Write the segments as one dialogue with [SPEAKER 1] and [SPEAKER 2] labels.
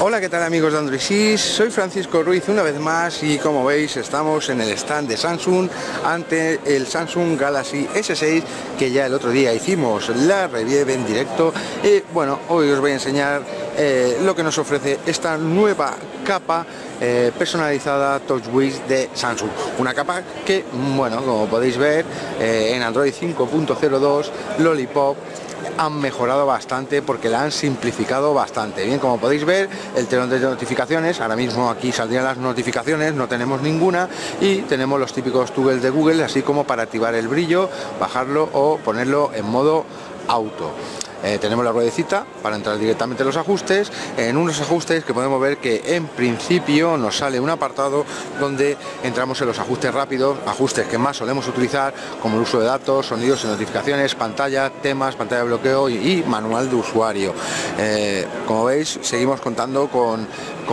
[SPEAKER 1] Hola, ¿qué tal amigos de Android Sys? Soy Francisco Ruiz una vez más y como veis estamos en el stand de Samsung ante el Samsung Galaxy S6 que ya el otro día hicimos la review en directo y bueno, hoy os voy a enseñar lo que nos ofrece esta nueva capa personalizada TouchWiz de Samsung. Una capa que, bueno, como podéis ver en Android 5.02 Lollipop han mejorado bastante porque la han simplificado bastante. Bien, como podéis ver, el telón de notificaciones, ahora mismo aquí saldrían las notificaciones, no tenemos ninguna, y tenemos los típicos toggles de Google, así como para activar el brillo, bajarlo o ponerlo en modo auto. Tenemos la ruedecita para entrar directamente en los ajustes, en unos ajustes que podemos ver que en principio nos sale un apartado donde entramos en los ajustes rápidos, ajustes que más solemos utilizar, como el uso de datos, sonidos y notificaciones, pantalla, temas, pantalla de bloqueo y manual de usuario. Como veis, seguimos contando con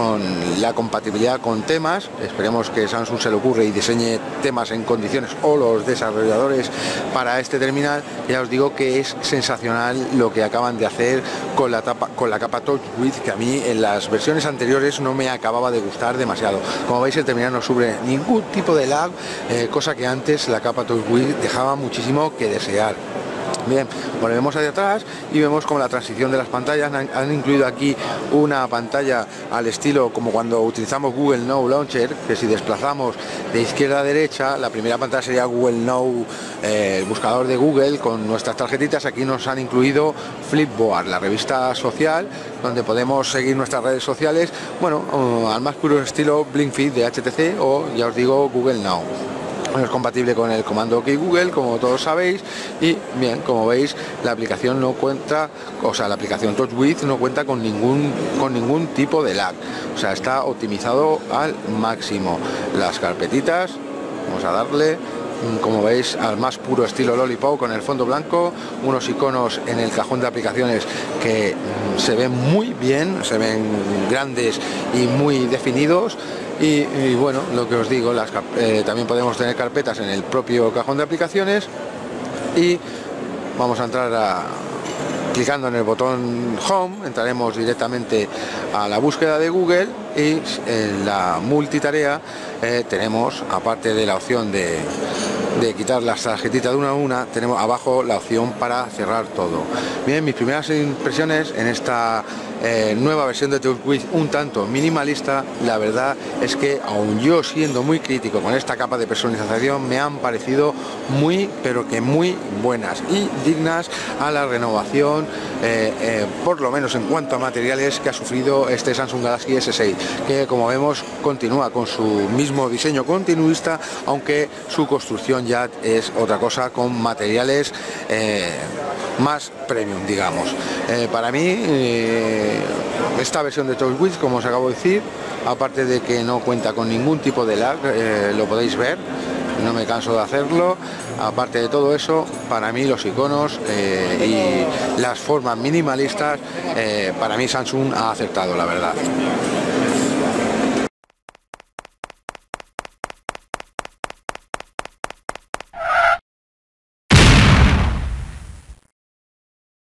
[SPEAKER 1] la compatibilidad con temas. Esperemos que Samsung se le ocurre y diseñe temas en condiciones, o los desarrolladores, para este terminal. Ya os digo que es sensacional lo que acaban de hacer con la capa TouchWiz, que a mí en las versiones anteriores no me acababa de gustar demasiado. Como veis, el terminal no sufre ningún tipo de lag, cosa que antes la capa TouchWiz dejaba muchísimo que desear. Bien, volvemos hacia atrás y vemos como la transición de las pantallas han incluido aquí una pantalla al estilo como cuando utilizamos Google Now Launcher, que si desplazamos de izquierda a derecha, la primera pantalla sería Google Now, el buscador de Google con nuestras tarjetitas. Aquí nos han incluido Flipboard, la revista social, donde podemos seguir nuestras redes sociales, bueno, al más puro estilo Blinkfeed de HTC o, ya os digo, Google Now. Es compatible con el comando OK Google, como todos sabéis, y bien, como veis, la aplicación no cuenta, o sea, la aplicación TouchWiz no cuenta con ningún tipo de lag, o sea, está optimizado al máximo. Las carpetitas, vamos a darle, como veis, al más puro estilo Lollipop, con el fondo blanco, unos iconos en el cajón de aplicaciones que se ven muy bien, se ven grandes y muy definidos. Y bueno, lo que os digo, también podemos tener carpetas en el propio cajón de aplicaciones. Y vamos a entrar clicando en el botón Home, entraremos directamente a la búsqueda de Google, y en la multitarea tenemos, aparte de la opción de quitar las tarjetitas de una a una, tenemos abajo la opción para cerrar todo. Bien, mis primeras impresiones en esta nueva versión de TouchWiz, un tanto minimalista. La verdad es que, aun yo siendo muy crítico con esta capa de personalización, me han parecido muy, pero que muy buenas y dignas a la renovación, por lo menos en cuanto a materiales, que ha sufrido este Samsung Galaxy S6, que, como vemos, continúa con su mismo diseño continuista, aunque su construcción ya es otra cosa, con materiales más premium, digamos. Para mí, esta versión de TouchWiz, como os acabo de decir, aparte de que no cuenta con ningún tipo de lag, lo podéis ver, no me canso de hacerlo. Aparte de todo eso, para mí los iconos y las formas minimalistas, para mí Samsung ha acertado, la verdad.